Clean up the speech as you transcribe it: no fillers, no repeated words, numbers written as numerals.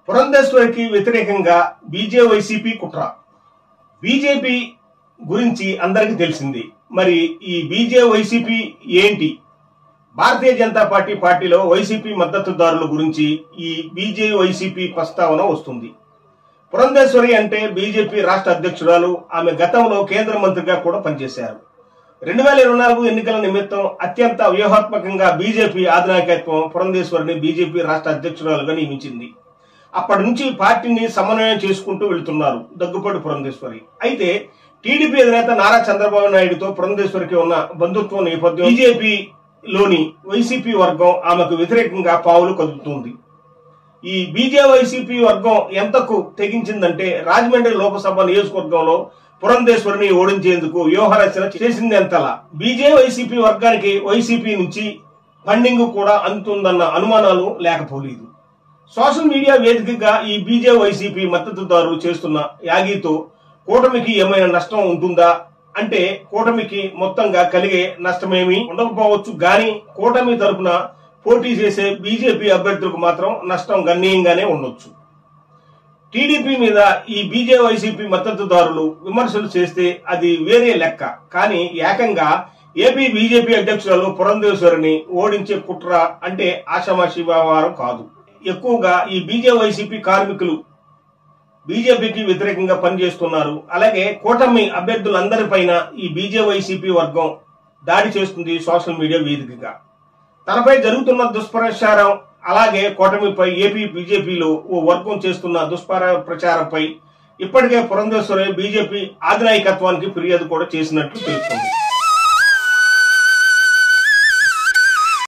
పురంధేశ్వరికి వ్యతిరేకంగా బీజేవైసీపీ కుట్ర. బీజేపీ గురించి అందరికీ తెలిసింది. మరి ఈ బీజేవైసీపీ ఏంటి? భారతీయ జనతా పార్టీలో వైసీపీ మద్దతుదారుల గురించి ఈ బీజేవైసీపీ ప్రస్తావన వస్తుంది. పురంధేశ్వరి అంటే బీజేపీ రాష్ట్ర అధ్యక్షురాలు. ఆమె గతంలో కేంద్ర మంత్రిగా కూడా పనిచేశారు. 2024 ఎన్నికల నిమిత్తం అత్యంత వ్యూహాత్మకంగా బీజేపీ అధినాయకత్వం పురంధేశ్వరిని బీజేపీ రాష్ట్ర అధ్యక్షురాలుగా నియమించింది. అప్పటి నుంచి పార్టీని సమన్వయం చేసుకుంటూ వెళ్తున్నారు దగ్గుపాటి పురంధేశ్వరి. అయితే టీడీపీ అధినేత నారా చంద్రబాబు నాయుడుతో పురంధేశ్వరికి ఉన్న బంధుత్వం నేపథ్యం బీజేపీలోని వైసీపీ వర్గం ఆమెకు వ్యతిరేకంగా పావులు కదుపుతుంది. ఈ బీజేవైసీపీ వర్గం ఎంతకు తెగించిందంటే రాజమండ్రి లోకసభ నియోజకవర్గంలో పురంధేశ్వరిని ఓడించేందుకు వ్యూహరచన చేసింది. ఎంతలా బీజేవైసీపీ వర్గానికి వైసీపీ నుంచి ఫండింగ్ కూడా అందుతుందన్న అనుమానాలు లేకపోలేదు. సోషల్ మీడియా వేదికగా ఈ బీజేవైసీపీ మద్దతుదారులు చేస్తున్న యాగీతో కూటమికి ఏమైనా నష్టం ఉంటుందా అంటే కూటమికి మొత్తంగా కలిగే నష్టమేమీ ఉండకపోవచ్చు గాని కూటమి తరపున పోటీ చేసే బీజేపీ అభ్యర్థులకు మాత్రం నష్టం గణనీయంగానే ఉండొచ్చు. టీడీపీ మీద ఈ బీజేవైసీపీ మద్దతుదారులు విమర్శలు చేస్తే అది వేరే లెక్క. కానీ ఏకంగా ఏపీ బీజేపీ అధ్యక్షురాలు పురంధేశ్వరిని ఓడించే కుట్ర అంటే ఆషామాషి వ్యవహారం కాదు. ఎక్కువగా ఈ బీజేవైసీపీ కార్మికులు బీజేపీకి వ్యతిరేకంగా పనిచేస్తున్నారు. అలాగే కూటమి అభ్యర్థులందరిపైన ఈ బీజేవైసీపీ వర్గం దాడి చేస్తుంది సోషల్ మీడియా వేదికగా. తనపై జరుగుతున్న దుష్ప్రచారం అలాగే కూటమిపై ఏపీ బీజేపీలో ఓ వర్గం చేస్తున్న ప్రచారంపై ఇప్పటికే పురంధేశ్వరి బీజేపీ అధినాయకత్వానికి ఫిర్యాదు కూడా చేసినట్లు తెలుస్తుంది.